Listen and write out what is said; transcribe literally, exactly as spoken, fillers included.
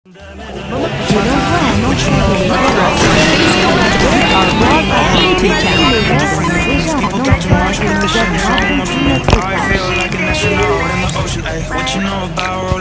I feel like an astronaut in the ocean. Ay, what you know about